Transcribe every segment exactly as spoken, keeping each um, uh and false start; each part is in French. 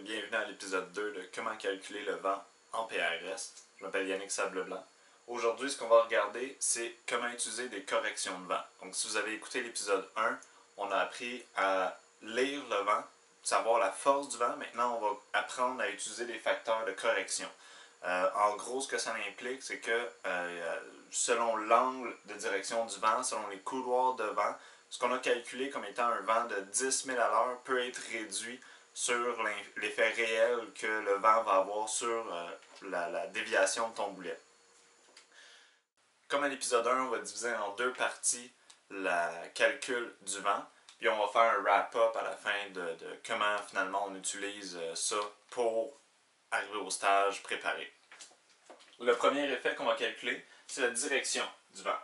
bienvenue à l'épisode deux de Comment calculer le vent en P R S. Je m'appelle Yannick Sableblanc. Aujourd'hui, ce qu'on va regarder, c'est comment utiliser des corrections de vent. Donc, si vous avez écouté l'épisode un, on a appris à lire le vent, savoir la force du vent. Maintenant, on va apprendre à utiliser des facteurs de correction. Euh, en gros, ce que ça implique, c'est que euh, selon l'angle de direction du vent, selon les couloirs de vent, ce qu'on a calculé comme étant un vent de dix mille à l'heure peut être réduit sur l'effet réel que le vent va avoir sur euh, la, la déviation de ton boulet. Comme à l'épisode un, on va diviser en deux parties le calcul du vent, puis on va faire un wrap-up à la fin de, de comment finalement on utilise ça pour arriver au stage préparé. Le premier effet qu'on va calculer, c'est la direction du vent.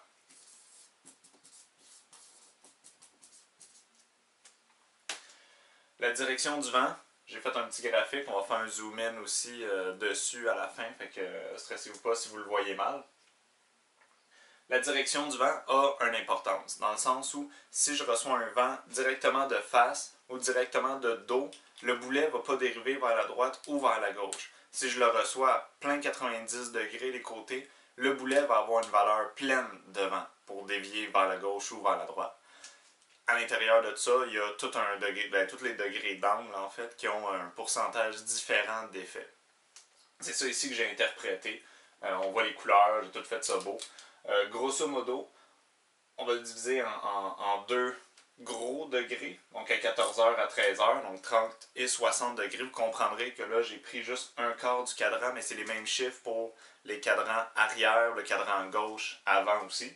La direction du vent, j'ai fait un petit graphique, on va faire un zoom in aussi euh, dessus à la fin, fait que euh, stressez-vous pas si vous le voyez mal. La direction du vent a une importance, dans le sens où si je reçois un vent directement de face ou directement de dos, le boulet ne va pas dériver vers la droite ou vers la gauche. Si je le reçois à plein quatre-vingt-dix degrés des côtés, le boulet va avoir une valeur pleine de vent pour dévier vers la gauche ou vers la droite. À l'intérieur de ça, il y a tout un degré, ben, tous les degrés d'angle en fait qui ont un pourcentage différent d'effet. C'est ça ici que j'ai interprété. Euh, on voit les couleurs, j'ai tout fait ça beau. Euh, grosso modo, on va le diviser en, en, en deux gros degrés, donc à quatorze heures à treize heures, donc trente et soixante degrés. Vous comprendrez que là, j'ai pris juste un quart du cadran, mais c'est les mêmes chiffres pour les cadrans arrière, le cadran gauche, avant aussi.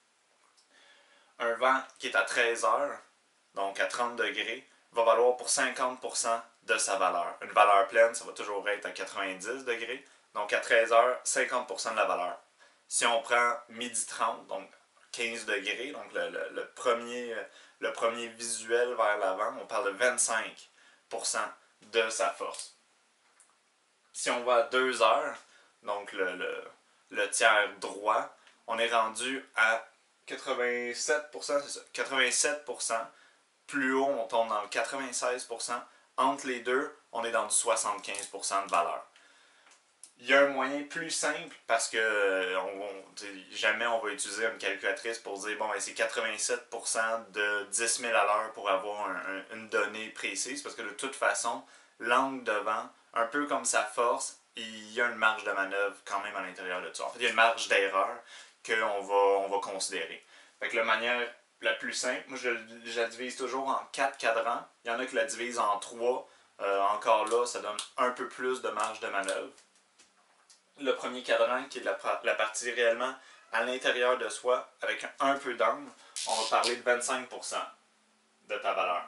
Un vent qui est à treize heures, donc à trente degrés, va valoir pour cinquante pour cent de sa valeur. Une valeur pleine, ça va toujours être à quatre-vingt-dix degrés, donc à treize heures, cinquante pour cent de la valeur. Si on prend midi trente, donc quinze degrés, donc le, le, le, premier, le premier visuel vers l'avant, on parle de vingt-cinq pour cent de sa force. Si on va à deux heures, donc le, le, le tiers droit, on est rendu à quatre-vingt-sept pour cent, c'est ça, quatre-vingt-sept pour cent. Plus haut, on tombe dans le quatre-vingt-seize pour cent. Entre les deux, on est dans du soixante-quinze pour cent de valeur. Il y a un moyen plus simple parce que on, on, jamais on va utiliser une calculatrice pour dire bon, ben, c'est quatre-vingt-sept pour cent de dix mille à l'heure pour avoir un, un, une donnée précise parce que de toute façon, l'angle de vent, un peu comme sa force, il y a une marge de manœuvre quand même à l'intérieur de ça. En fait, il y a une marge d'erreur qu'on va, on va considérer. Fait que la manière la plus simple, moi je, je la divise toujours en quatre cadrans. Il y en a qui la divisent en trois. Euh, encore là, ça donne un peu plus de marge de manœuvre. Le premier cadran, qui est la, la partie réellement à l'intérieur de soi, avec un, un peu d'angle, on va parler de vingt-cinq pour cent de ta valeur.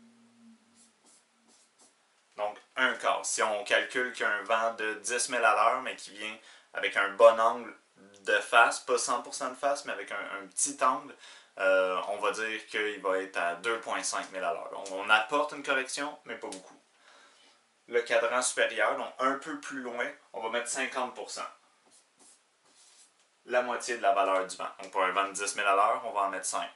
Donc, un quart. Si on calcule qu'il y a un vent de dix mille à l'heure, mais qui vient avec un bon angle de face, pas cent pour cent de face, mais avec un, un petit angle, euh, on va dire qu'il va être à deux virgule cinq mille à l'heure. On, on apporte une correction, mais pas beaucoup. Le cadran supérieur, donc un peu plus loin, on va mettre cinquante pour cent. La moitié de la valeur du vent. Donc pour un vent de dix mille à l'heure, on va en mettre cinq.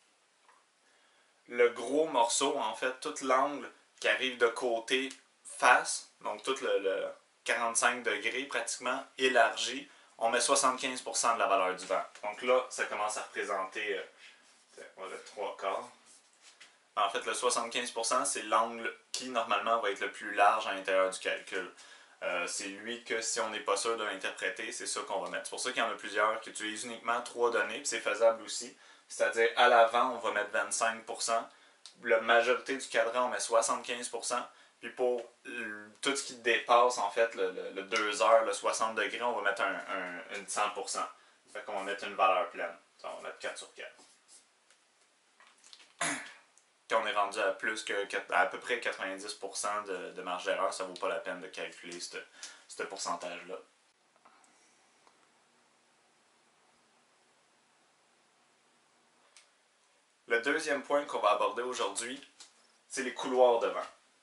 Le gros morceau, en fait, tout l'angle qui arrive de côté face, donc tout le, le quarante-cinq degrés pratiquement élargi, on met soixante-quinze pour cent de la valeur du vent. Donc là, ça commence à représenter, euh, on va mettre trois quarts. En fait, le soixante-quinze pour cent, c'est l'angle qui, normalement, va être le plus large à l'intérieur du calcul. Euh, c'est lui que, si on n'est pas sûr de l'interpréter, c'est ça qu'on va mettre. C'est pour ça qu'il y en a plusieurs qui utilisent uniquement trois données, puis c'est faisable aussi. C'est-à-dire, à l'avant, on va mettre vingt-cinq pour cent. La majorité du cadran, on met soixante-quinze pour cent. Puis pour le, tout ce qui dépasse, en fait, le, le, le deux heures, le soixante degrés, on va mettre un, un, une cent pour cent. Fait qu'on va mettre une valeur pleine. Ça, on va mettre quatre sur quatre. Quand on est rendu à plus que à, à peu près quatre-vingt-dix pour cent de, de marge d'erreur, ça ne vaut pas la peine de calculer ce, ce pourcentage-là. Le deuxième point qu'on va aborder aujourd'hui, c'est les couloirs de vent.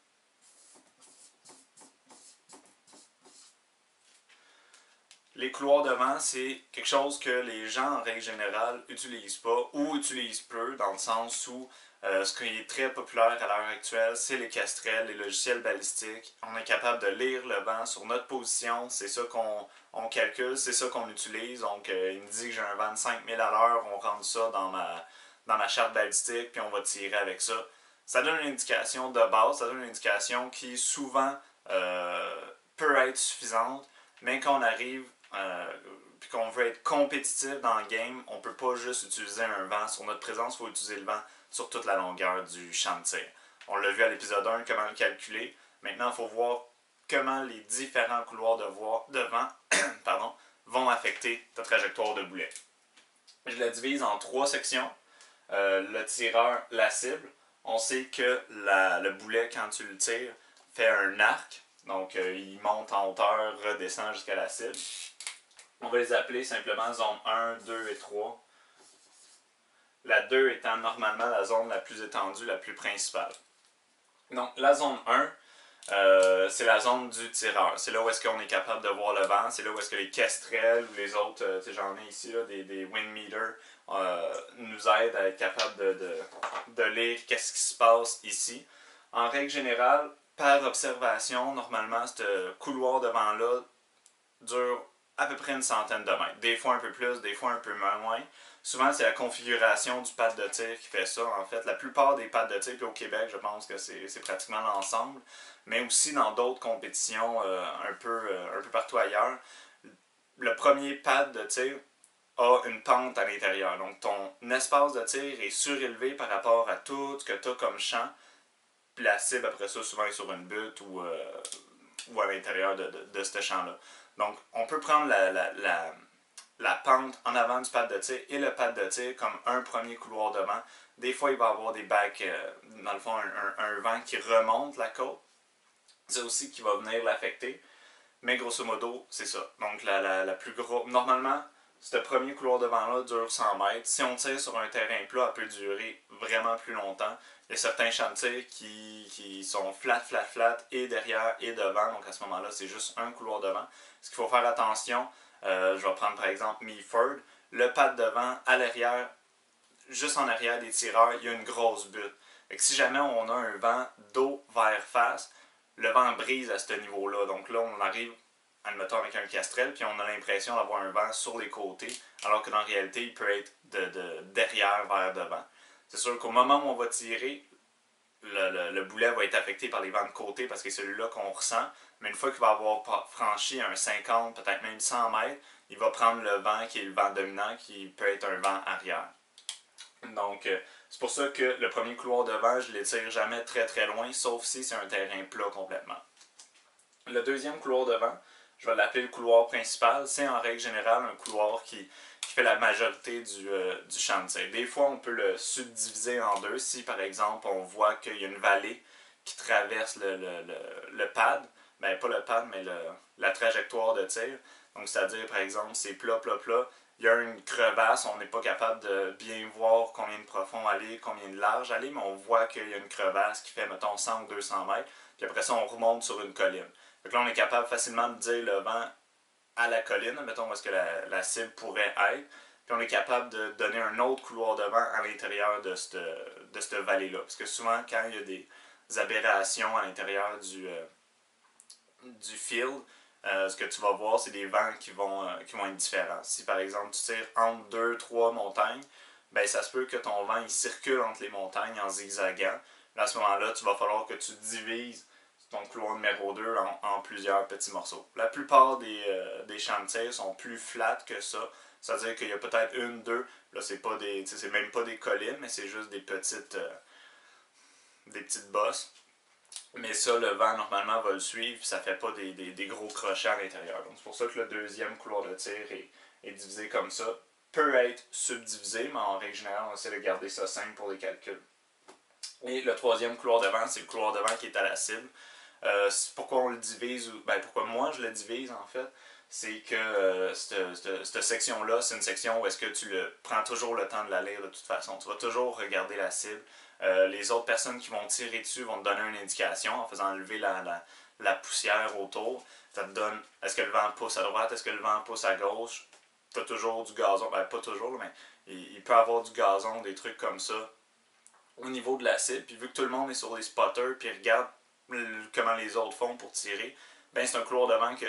Les couloirs de vent, c'est quelque chose que les gens, en règle générale, n'utilisent pas ou utilisent peu, dans le sens où Euh, ce qui est très populaire à l'heure actuelle, c'est les kestrels, les logiciels balistiques. On est capable de lire le vent sur notre position, c'est ça qu'on on calcule, c'est ça qu'on utilise. Donc, euh, il me dit que j'ai un vent de cinq mille à l'heure, on rentre ça dans ma, dans ma charte balistique, puis on va tirer avec ça. Ça donne une indication de base, ça donne une indication qui souvent euh, peut être suffisante, mais quand on arrive euh, puis qu'on veut être compétitif dans le game, on ne peut pas juste utiliser un vent sur notre présence, il faut utiliser le vent sur toute la longueur du champ de tir. On l'a vu à l'épisode un, comment le calculer. Maintenant, il faut voir comment les différents couloirs de, voie, de vent pardon, vont affecter ta trajectoire de boulet. Je la divise en trois sections. Euh, le tireur, la cible. On sait que la, le boulet, quand tu le tires, fait un arc. Donc, euh, il monte en hauteur, redescend jusqu'à la cible. On va les appeler simplement zone un, deux et trois. La deux étant normalement la zone la plus étendue, la plus principale. Donc, la zone un, euh, c'est la zone du tireur. C'est là où est-ce qu'on est capable de voir le vent. C'est là où est-ce que les kestrels ou les autres, euh, j'en ai ici, là, des, des wind meters, euh, nous aident à être capable de, de, de lire qu'est-ce qui se passe ici. En règle générale, par observation, normalement, ce couloir de vent-là dure à peu près une centaine de mètres. Des fois un peu plus, des fois un peu moins. Souvent, c'est la configuration du pad de tir qui fait ça. En fait, la plupart des pads de tir, puis au Québec, je pense que c'est pratiquement l'ensemble, mais aussi dans d'autres compétitions euh, un, peu, euh, un peu partout ailleurs, le premier pad de tir a une pente à l'intérieur. Donc, ton espace de tir est surélevé par rapport à tout ce que tu as comme champ. Puis la cible, après ça, souvent est sur une butte ou, euh, ou à l'intérieur de, de, de ce champ-là. Donc, on peut prendre la, la, la, la pente en avant du pad de tir et le pad de tir comme un premier couloir de vent. Des fois, il va y avoir des bacs, euh, dans le fond, un, un, un vent qui remonte la côte. C'est aussi qui va venir l'affecter. Mais grosso modo, c'est ça. Donc, la, la, la plus grosse... Normalement, ce premier couloir de vent-là dure cent mètres. Si on tire sur un terrain plat, elle peut durer vraiment plus longtemps. Il y a certains champs de tir qui, qui sont flat, flat, flat, et derrière et devant. Donc, à ce moment-là, c'est juste un couloir de vent. Ce qu'il faut faire attention, euh, je vais prendre par exemple Meaford. Le pad de vent à l'arrière, juste en arrière des tireurs, il y a une grosse butte. Fait que si jamais on a un vent dos vers face, le vent brise à ce niveau-là. Donc là, on arrive, admettons, avec un kestrel, puis on a l'impression d'avoir un vent sur les côtés, alors que dans la réalité, il peut être de, de derrière vers devant. C'est sûr qu'au moment où on va tirer, le, le, le boulet va être affecté par les vents de côté parce que c'est celui-là qu'on ressent. Mais une fois qu'il va avoir franchi un cinquante, peut-être même cent mètres, il va prendre le vent qui est le vent dominant, qui peut être un vent arrière. Donc, euh, c'est pour ça que le premier couloir de vent, je ne l'étire jamais très très loin, sauf si c'est un terrain plat complètement. Le deuxième couloir de vent, je vais l'appeler le couloir principal, c'est en règle générale un couloir qui, qui fait la majorité du, euh, du champ de tir. Des fois, on peut le subdiviser en deux. Si, par exemple, on voit qu'il y a une vallée qui traverse le, le, le, le pad, ben pas le pad, mais le, la trajectoire de tir. Donc, c'est-à-dire, par exemple, c'est plat, plat, plat. Il y a une crevasse, on n'est pas capable de bien voir combien de profond aller, combien de large aller, mais on voit qu'il y a une crevasse qui fait, mettons, cent ou deux cents mètres. Puis après ça, on remonte sur une colline. Donc là, on est capable facilement de dire le vent à la colline, mettons où est-ce que la, la cible pourrait être. Puis on est capable de donner un autre couloir de vent à l'intérieur de cette, de cette vallée-là. Parce que souvent, quand il y a des aberrations à l'intérieur du, euh, du field, euh, ce que tu vas voir, c'est des vents qui vont, euh, qui vont être différents. Si par exemple tu tires entre deux, trois montagnes, ben ça se peut que ton vent il circule entre les montagnes en zigzagant. Là, à ce moment-là, tu vas falloir que tu divises ton couloir numéro deux en, en plusieurs petits morceaux. La plupart des, euh, des champs de tir sont plus flats que ça. C'est-à-dire qu'il y a peut-être une, deux, là c'est pas des. C'est même pas des collines, mais c'est juste des petites. Euh, des petites bosses. Mais ça, le vent, normalement, va le suivre, puis ça fait pas des, des, des gros crochets à l'intérieur. Donc, c'est pour ça que le deuxième couloir de tir est, est divisé comme ça. Peut être subdivisé, mais en règle générale, on essaie de garder ça simple pour les calculs. Et le troisième couloir de vent, c'est le couloir de vent qui est à la cible. Euh, pourquoi on le divise, ou ben pourquoi moi je le divise en fait, c'est que euh, cette, cette, cette section-là, c'est une section où est-ce que tu le, prends toujours le temps de la lire de toute façon. Tu vas toujours regarder la cible. Euh, les autres personnes qui vont tirer dessus vont te donner une indication en faisant lever la, la, la poussière autour. Ça te donne, est-ce que le vent pousse à droite, est-ce que le vent pousse à gauche. Tu as toujours du gazon, ben pas toujours, mais il, il peut y avoir du gazon, des trucs comme ça, au niveau de la cible, puis vu que tout le monde est sur les spotters, puis regarde comment les autres font pour tirer, ben c'est un couloir de vent que,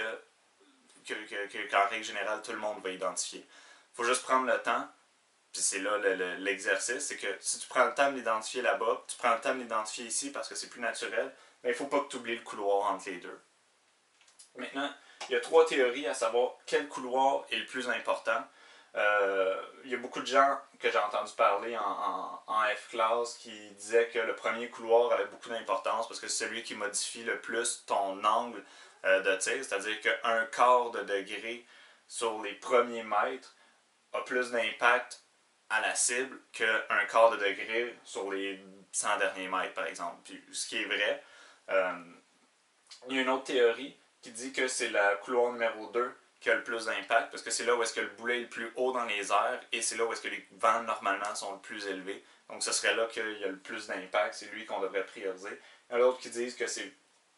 que, que, que, qu'en règle générale, tout le monde va identifier. Il faut juste prendre le temps, puis c'est là le, le, l'exercice, c'est que si tu prends le temps de l'identifier là-bas, tu prends le temps de l'identifier ici parce que c'est plus naturel, ben il ne faut pas que tu oublies le couloir entre les deux. Maintenant, il y a trois théories à savoir quel couloir est le plus important. Euh, il y a beaucoup de gens que j'ai entendu parler en, en, en F-class qui disaient que le premier couloir avait beaucoup d'importance parce que c'est celui qui modifie le plus ton angle euh, de tir, c'est-à-dire qu'un quart de degré sur les premiers mètres a plus d'impact à la cible qu'un quart de degré sur les cent derniers mètres, par exemple. Puis, ce qui est vrai. Euh, il y a une autre théorie qui dit que c'est le couloir numéro deux qui a le plus d'impact, parce que c'est là où est-ce que le boulet est le plus haut dans les airs, et c'est là où est-ce que les vents, normalement, sont le plus élevés. Donc, ce serait là qu'il y a le plus d'impact, c'est lui qu'on devrait prioriser. Il y en a d'autres qui disent que c'est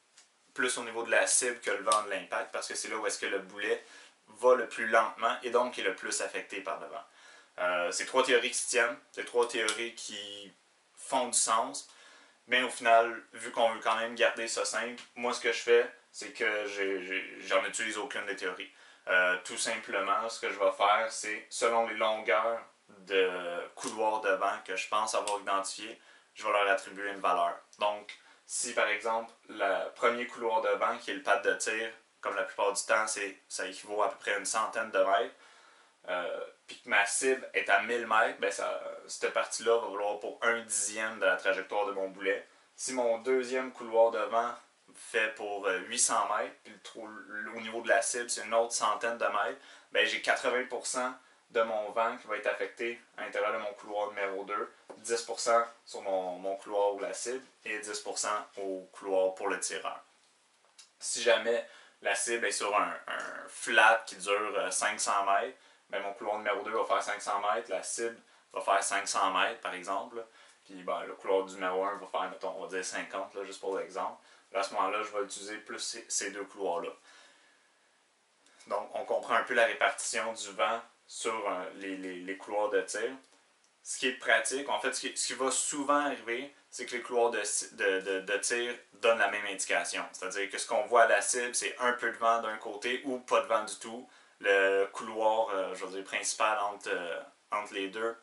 plus au niveau de la cible que le vent de l'impact, parce que c'est là où est-ce que le boulet va le plus lentement, et donc est le plus affecté par le vent. Euh, c'est trois théories qui se tiennent, c'est trois théories qui font du sens, mais au final, vu qu'on veut quand même garder ça simple, moi ce que je fais, c'est que j'ai, j'ai, j'en utilise aucune des théories. Euh, tout simplement, ce que je vais faire, c'est selon les longueurs de couloirs de vent que je pense avoir identifié, je vais leur attribuer une valeur. Donc, si par exemple, le premier couloir de vent qui est le pad de tir, comme la plupart du temps, c'est, ça équivaut à peu près une centaine de mètres, euh, puis que ma cible est à mille mètres, ben ça, cette partie-là va valoir pour un dixième de la trajectoire de mon boulet. Si mon deuxième couloir de vent fait pour huit cents mètres, puis le, au niveau de la cible, c'est une autre centaine de mètres, ben j'ai quatre-vingts pour cent de mon vent qui va être affecté à l'intérieur de mon couloir numéro deux, dix pour cent sur mon, mon couloir ou la cible, et dix pour cent au couloir pour le tireur. Si jamais la cible est sur un, un flat qui dure cinq cents mètres, ben mon couloir numéro deux va faire cinq cents mètres, la cible va faire cinq cents mètres par exemple, puis ben, le couloir du numéro un va faire, mettons, on va dire cinquante, là, juste pour l'exemple. À ce moment-là, je vais utiliser plus ces, ces deux couloirs-là. Donc, on comprend un peu la répartition du vent sur euh, les, les, les couloirs de tir. Ce qui est pratique, en fait, ce qui, ce qui va souvent arriver, c'est que les couloirs de, de, de, de tir donnent la même indication. C'est-à-dire que ce qu'on voit à la cible, c'est un peu de vent d'un côté ou pas de vent du tout. Le couloir, euh, je veux dire, principal entre, euh, entre les deux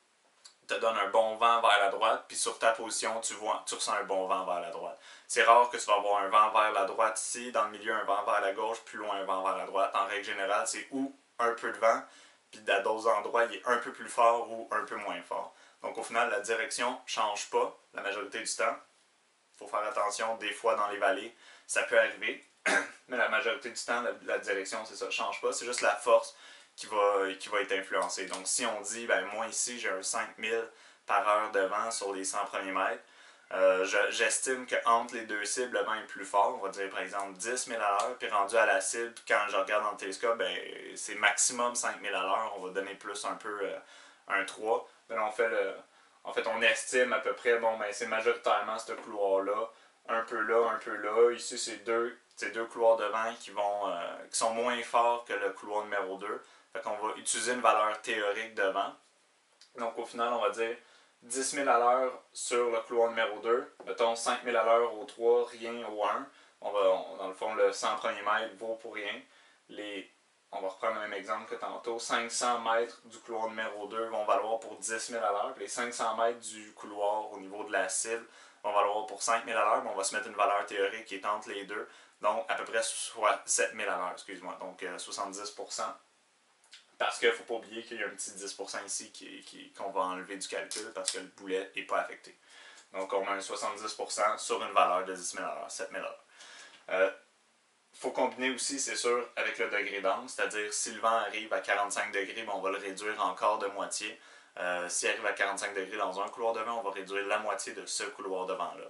te donne un bon vent vers la droite, puis sur ta position, tu vois, tu ressens un bon vent vers la droite. C'est rare que tu vas avoir un vent vers la droite ici, dans le milieu un vent vers la gauche, plus loin un vent vers la droite. En règle générale, c'est ou un peu de vent, puis à d'autres endroits, il est un peu plus fort ou un peu moins fort. Donc au final, la direction ne change pas la majorité du temps. Il faut faire attention, des fois dans les vallées, ça peut arriver, mais la majorité du temps, la, la direction, c'est ça, ne change pas, c'est juste la force qui va, qui va être influencée. Donc si on dit, ben moi ici, j'ai un cinq mille par heure de vent sur les cent premiers mètres, euh, je, j'estime qu'entre les deux cibles, le vent est plus fort, on va dire par exemple dix mille à l'heure, puis rendu à la cible, quand je regarde dans le télescope, ben, c'est maximum cinq mille à l'heure, on va donner plus un peu euh, un trois. Ben, on fait le, en fait, on estime à peu près, bon, ben, c'est majoritairement ce couloir-là, un peu là, un peu là. Ici, c'est deux, c'est deux couloirs de vent qui, vont, euh, qui sont moins forts que le couloir numéro deux. Fait qu'on va utiliser une valeur théorique de vent. Donc, au final, on va dire dix mille à l'heure sur le couloir numéro deux. Mettons cinq mille à l'heure au trois, rien au un. On va, on, dans le fond, le cent premiers mètres vaut pour rien. Les, on va reprendre le même exemple que tantôt. cinq cents mètres du couloir numéro deux vont valoir pour dix mille à l'heure. Les cinq cents mètres du couloir au niveau de la cible vont valoir pour cinq mille à l'heure. Mais on va se mettre une valeur théorique qui est entre les deux. Donc, à peu près soit sept mille à l'heure, excuse-moi. Donc, euh, soixante-dix pour cent. Parce qu'il ne faut pas oublier qu'il y a un petit dix pour cent ici qui, qui, qu'on va enlever du calcul parce que le boulet n'est pas affecté. Donc on met un soixante-dix pour cent sur une valeur de dix mille à l'heure, sept mille à l'heure. Il euh, faut combiner aussi, c'est sûr, avec le degré d'angle, c'est-à-dire si le vent arrive à quarante-cinq degrés, ben, on va le réduire encore de moitié. Euh, S'il arrive à quarante-cinq degrés dans un couloir de vent, on va réduire la moitié de ce couloir de vent-là.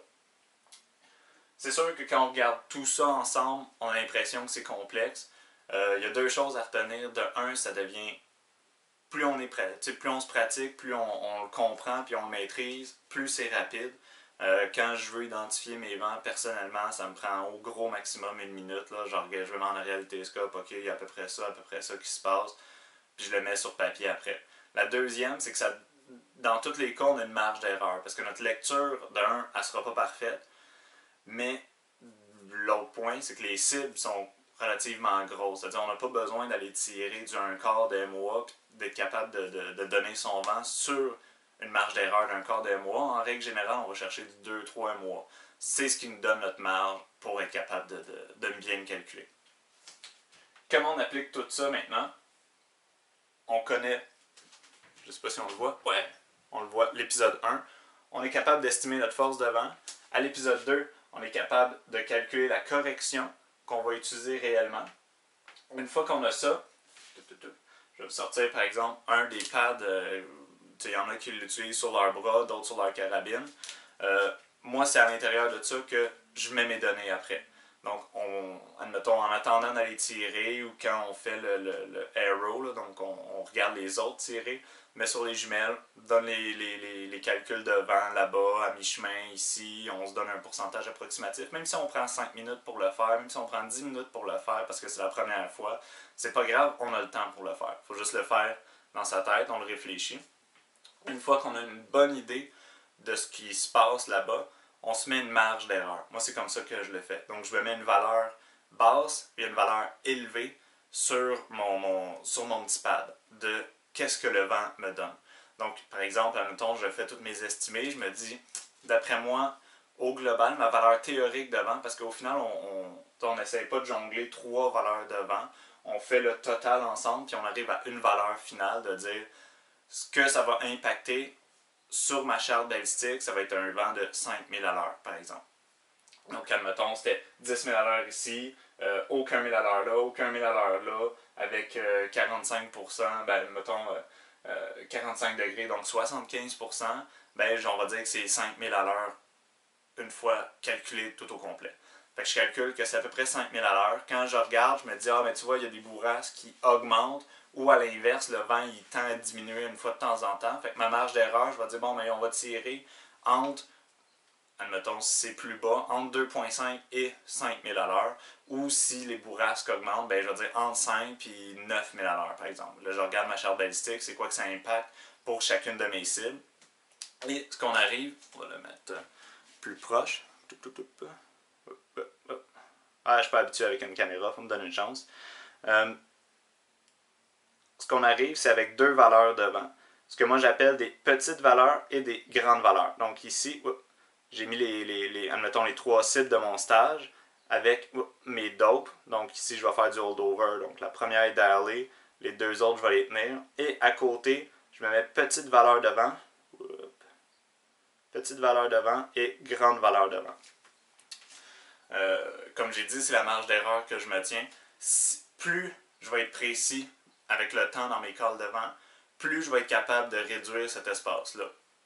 C'est sûr que quand on regarde tout ça ensemble, on a l'impression que c'est complexe. Euh, il y a deux choses à retenir. De un, ça devient, plus on est prêt, plus on se pratique, plus on, on le comprend, puis on le maîtrise, plus c'est rapide. Euh, quand je veux identifier mes vents, personnellement, ça me prend au gros maximum une minute. Là. Genre, je vais m'en arrière le télescope, ok, il y a à peu près ça, à peu près ça qui se passe, puis je le mets sur papier après. La deuxième, c'est que ça, dans tous les cas, on a une marge d'erreur. Parce que notre lecture, d'un, elle ne sera pas parfaite. Mais l'autre point, c'est que les cibles sont relativement grosses. C'est-à-dire qu'on n'a pas besoin d'aller tirer du un quart de M O A et d'être capable de, de, de donner son vent sur une marge d'erreur d'un quart de M O A. En règle générale, on va chercher du deux à trois M O A. C'est ce qui nous donne notre marge pour être capable de, de, de bien le calculer. Comment on applique tout ça maintenant? On connaît, je ne sais pas si on le voit, ouais, on le voit, l'épisode un. On est capable d'estimer notre force de vent. À l'épisode deux, on est capable de calculer la correction qu'on va utiliser réellement. Une fois qu'on a ça, je vais vous sortir par exemple un des pads, euh, il y en a qui l'utilisent sur leur bras, d'autres sur leur carabine. Euh, moi, c'est à l'intérieur de ça que je mets mes données après. Donc, on, admettons, en attendant d'aller tirer ou quand on fait le, le, le arrow, là, donc on, on regarde les autres tirer, met sur les jumelles, donne les, les, les, les calculs de vent là-bas, à mi-chemin, ici, on se donne un pourcentage approximatif. Même si on prend cinq minutes pour le faire, même si on prend dix minutes pour le faire parce que c'est la première fois, c'est pas grave, on a le temps pour le faire. Il faut juste le faire dans sa tête, on le réfléchit. Une fois qu'on a une bonne idée de ce qui se passe là-bas, on se met une marge d'erreur. Moi, c'est comme ça que je le fais. Donc, je me mets une valeur basse et une valeur élevée sur mon, mon, sur mon petit pad de qu'est-ce que le vent me donne. Donc, par exemple, admettons, je fais toutes mes estimées, je me dis, d'après moi, au global, ma valeur théorique de vent, parce qu'au final, on n'essaye pas de jongler trois valeurs de vent, on fait le total ensemble, puis on arrive à une valeur finale de dire ce que ça va impacter sur ma charte balistique, ça va être un vent de cinq mille à l'heure, par exemple. Donc, admettons, c'était dix mille à l'heure ici, euh, aucun mille à l'heure là, aucun mille à l'heure là, avec euh, quarante-cinq pour cent, ben, mettons euh, euh, quarante-cinq degrés, donc soixante-quinze pour cent, ben, on va dire que c'est cinq mille à l'heure une fois calculé tout au complet. Fait que je calcule que c'est à peu près cinq mille à l'heure. Quand je regarde, je me dis, ah, ben, tu vois, il y a des bourrasques qui augmentent, ou à l'inverse, le vent, il tend à diminuer une fois de temps en temps. Fait que ma marge d'erreur, je vais dire, bon, mais on va tirer entre, admettons, si c'est plus bas, entre deux virgule cinq et cinq mille à l'heure. Ou si les bourrasques augmentent, ben, je vais dire entre cinq et neuf mille à l'heure, par exemple. Là, je regarde ma charte balistique, c'est quoi que ça impacte pour chacune de mes cibles. Et ce qu'on arrive, on va le mettre plus proche. Ah, je suis pas habitué avec une caméra, il faut me donner une chance. Euh, ce qu'on arrive, c'est avec deux valeurs de vent. Ce que moi j'appelle des petites valeurs et des grandes valeurs. Donc ici, j'ai mis les, les, les, admettons, les trois cibles de mon stage avec mes dopes. Donc ici, je vais faire du holdover. Donc la première est d'aller, les deux autres, je vais les tenir. Et à côté, je me mets petite valeur de vent. Petite valeur de vent et grande valeur de vent. Euh, comme j'ai dit, c'est la marge d'erreur que je me tiens. Si, plus je vais être précis avec le temps dans mes calls de vent, plus je vais être capable de réduire cet espace-là.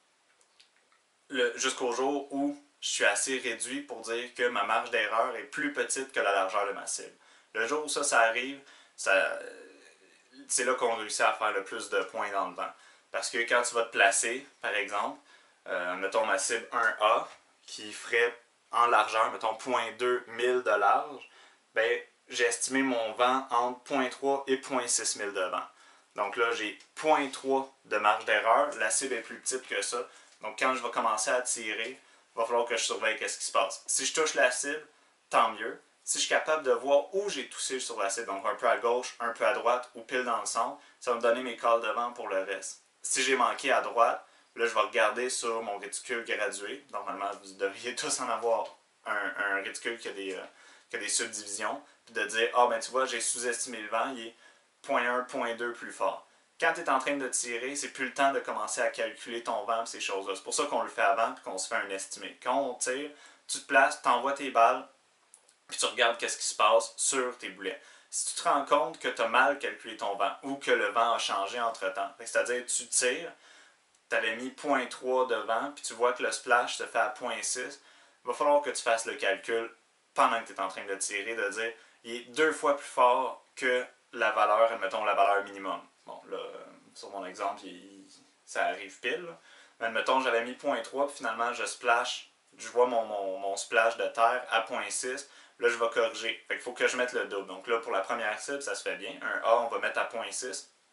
Jusqu'au jour où je suis assez réduit pour dire que ma marge d'erreur est plus petite que la largeur de ma cible. Le jour où ça, ça arrive, ça, c'est là qu'on réussit à faire le plus de points dans le vent. Parce que quand tu vas te placer, par exemple, euh, mettons ma cible un A, qui ferait en largeur, mettons zéro virgule deux mille de large, ben, j'ai estimé mon vent entre zéro virgule trois et zéro virgule six mille de vent. Donc là, j'ai zéro virgule trois de marge d'erreur. La cible est plus petite que ça. Donc quand je vais commencer à tirer, il va falloir que je surveille ce qui se passe. Si je touche la cible, tant mieux. Si je suis capable de voir où j'ai touché sur la cible, donc un peu à gauche, un peu à droite ou pile dans le centre, ça va me donner mes calls de vent pour le reste. Si j'ai manqué à droite, là, je vais regarder sur mon réticule gradué. Normalement, vous devriez tous en avoir un, un réticule qui a des, euh, qui a des subdivisions. Puis de dire, ah, ben tu vois, j'ai sous-estimé le vent, il est zéro virgule un, zéro virgule deux plus fort. Quand tu es en train de tirer, c'est plus le temps de commencer à calculer ton vent et ces choses-là. C'est pour ça qu'on le fait avant et qu'on se fait un estimé. Quand on tire, tu te places, tu envoies tes balles, puis tu regardes qu'est-ce qui se passe sur tes boulets. Si tu te rends compte que tu as mal calculé ton vent ou que le vent a changé entre-temps, c'est-à-dire tu tires, tu avais mis zéro virgule trois de vent, puis tu vois que le splash se fait à zéro virgule six, il va falloir que tu fasses le calcul pendant que tu es en train de tirer, de dire il est deux fois plus fort que la valeur, admettons la valeur minimum. Bon, là, sur mon exemple, il, ça arrive pile. Là. Mais admettons, j'avais mis zéro virgule trois, puis finalement, je splash, je vois mon, mon, mon splash de terre à zéro virgule six. Là, je vais corriger. Fait qu'il faut que je mette le double. Donc là, pour la première cible, ça se fait bien. Un A, on va mettre à zéro virgule six.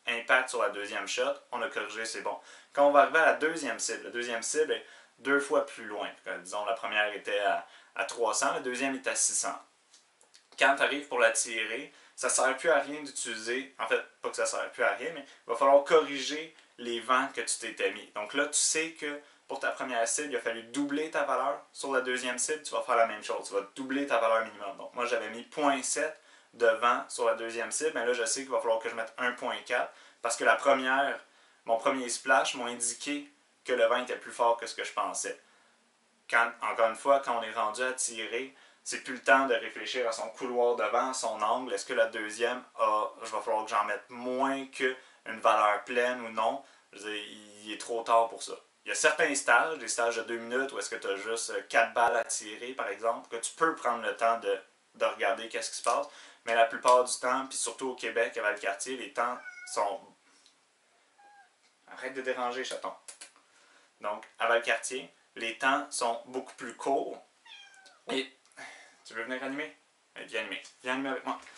impact sur la deuxième shot, on a corrigé, c'est bon. Quand on va arriver à la deuxième cible, la deuxième cible est deux fois plus loin. Disons, la première était à, à trois cents, la deuxième est à six cents. Quand tu arrives pour la tirer, ça ne sert plus à rien d'utiliser, en fait, pas que ça ne sert plus à rien, mais il va falloir corriger les vents que tu t'étais mis. Donc là, tu sais que pour ta première cible, il a fallu doubler ta valeur. Sur la deuxième cible, tu vas faire la même chose. Tu vas doubler ta valeur minimum. Donc moi, j'avais mis zéro virgule sept de vent sur la deuxième cible, mais là, je sais qu'il va falloir que je mette un virgule quatre parce que la première, mon premier splash m'a indiqué que le vent était plus fort que ce que je pensais. Quand, encore une fois, quand on est rendu à tirer, c'est plus le temps de réfléchir à son couloir de vent, à son angle. Est-ce que la deuxième, a, je va falloir que j'en mette moins qu'une valeur pleine ou non? Je veux dire, il est trop tard pour ça. Il y a certains stages, des stages de deux minutes où est-ce que tu as juste quatre balles à tirer, par exemple, que tu peux prendre le temps de, de regarder qu'est-ce qui se passe. Mais la plupart du temps, puis surtout au Québec, à Valcartier, les temps sont... Arrête de déranger, chaton. Donc, à Valcartier, les temps sont beaucoup plus courts. Et... Tu veux venir animer? Viens animer. Viens animer avec moi.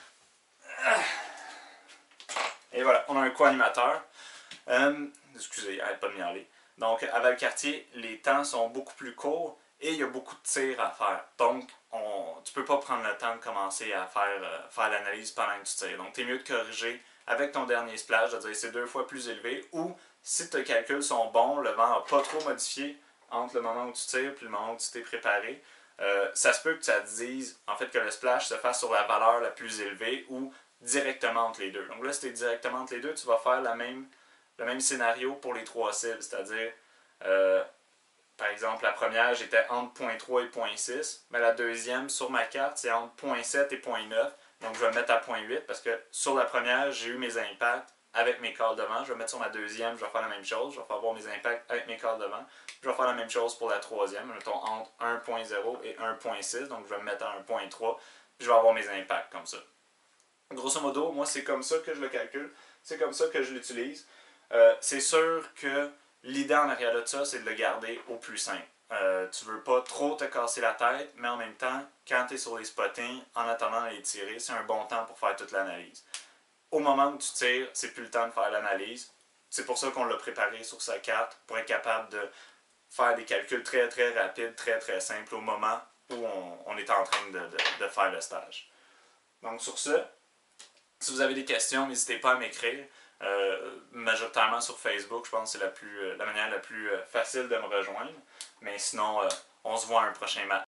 Et voilà, on a un co-animateur. Euh, excusez, arrête pas de miauler. Donc, à Valcartier, les temps sont beaucoup plus courts et il y a beaucoup de tirs à faire. Donc, on, tu peux pas prendre le temps de commencer à faire, euh, faire l'analyse pendant que tu tires. Donc, tu es mieux de corriger avec ton dernier splash, c'est-à-dire c'est deux fois plus élevé, ou si tes calculs sont bons, le vent n'a pas trop modifié entre le moment où tu tires et le moment où tu t'es préparé, euh, ça se peut que ça te dise en fait que le splash se fasse sur la valeur la plus élevée ou directement entre les deux. Donc là, si tu es directement entre les deux, tu vas faire la même, le même scénario pour les trois cibles, c'est-à-dire, euh, par exemple, la première, j'étais entre zéro virgule trois et zéro virgule six, mais la deuxième, sur ma carte, c'est entre zéro virgule sept et zéro virgule neuf, donc je vais mettre à zéro virgule huit parce que sur la première, j'ai eu mes impacts avec mes cales de vent. Je vais mettre sur ma deuxième, je vais faire la même chose, je vais faire voir mes impacts avec mes cales de vent. Je vais faire la même chose pour la troisième, mettons entre un virgule zéro et un virgule six, donc je vais me mettre à un virgule trois, puis je vais avoir mes impacts comme ça. Grosso modo, moi, c'est comme ça que je le calcule, c'est comme ça que je l'utilise. Euh, c'est sûr que l'idée en arrière de ça, c'est de le garder au plus simple. Euh, tu veux pas trop te casser la tête, mais en même temps, quand tu es sur les spottings, en attendant de les tirer, c'est un bon temps pour faire toute l'analyse. Au moment où tu tires, c'est plus le temps de faire l'analyse. C'est pour ça qu'on l'a préparé sur sa carte, pour être capable de faire des calculs très très rapides, très très simples au moment où on, on est en train de, de, de faire le stage. Donc sur ce, si vous avez des questions, n'hésitez pas à m'écrire. Euh, majoritairement sur Facebook, je pense que c'est la, plus, la manière la plus facile de me rejoindre. Mais sinon, euh, on se voit à un prochain match.